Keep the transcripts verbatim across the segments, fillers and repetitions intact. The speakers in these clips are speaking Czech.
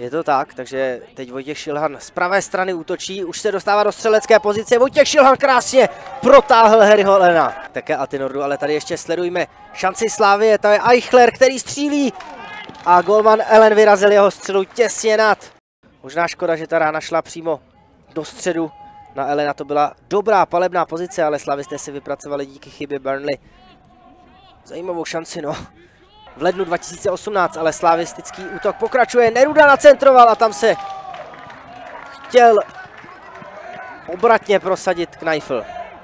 Je to tak, takže teď Vojtěch Šilhan z pravé strany útočí, už se dostává do střelecké pozice, Vojtěch Šilhan krásně protáhl Harryho Allena. Také Altinordu, ale tady ještě sledujme šanci Slavie, to je Eichler, který střílí a golman Allen vyrazil jeho střelu těsně nad. Možná škoda, že ta rána šla přímo do středu na Allena, to byla dobrá palebná pozice, ale slavisté si vypracovali díky chybě Burnley zajímavou šanci, no. V lednu dva tisíce osmnáct, ale slavistický útok pokračuje, Neruda nacentroval a tam se chtěl obratně prosadit Kneifl.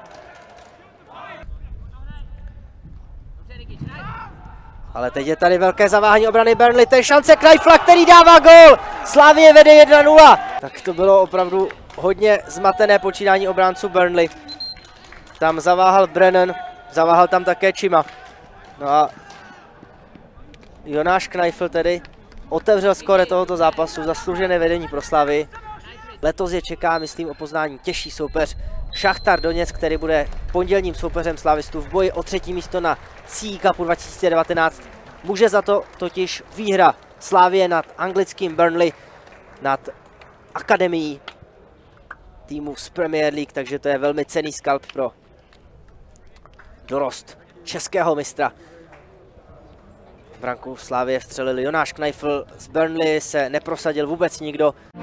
Ale teď je tady velké zaváhání obrany Burnley, to je šance Kneifla, který dává gól! Slavie vede jedna nula. Tak to bylo opravdu hodně zmatené počínání obránců Burnley. Tam zaváhal Brennan, zaváhal tam také Chima. No a Jonáš Kneifl tedy otevřel skóre tohoto zápasu, zasloužené vedení pro Slavii. Letos je čeká, myslím, o poznání těžší soupeř Šachtar Doněck, který bude pondělním soupeřem slavistů v boji o třetí místo na C E Cupu dva tisíce devatenáct. Může za to totiž výhra Slavie nad anglickým Burnley, nad akademií týmu z Premier League, takže to je velmi cenný skalp pro dorost českého mistra. Branku Slavie vstřelili Jonáš Kneifl, z Burnley se neprosadil vůbec nikdo.